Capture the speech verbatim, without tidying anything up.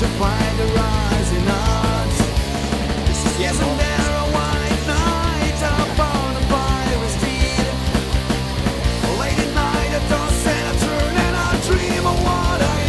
to find the rising odds. Isn't there a white knight upon a fiery steed? Late at night, a toss and a turn, and I dream of what I